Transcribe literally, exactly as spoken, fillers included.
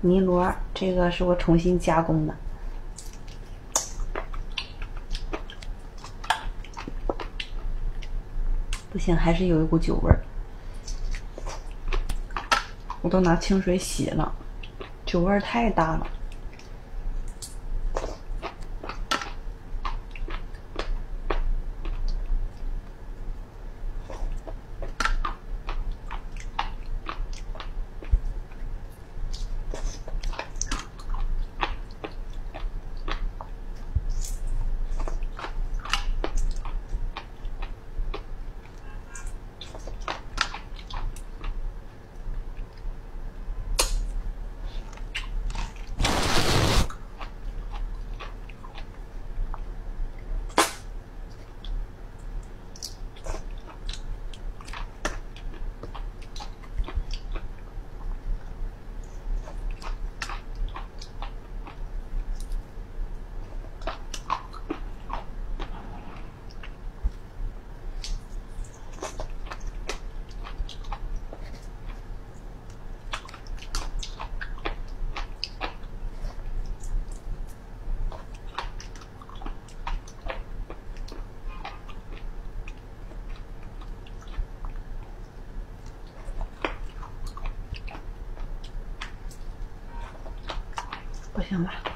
泥螺，这个是我重新加工的。不行，还是有一股酒味儿。我都拿清水洗了，酒味儿太大了。不行吧？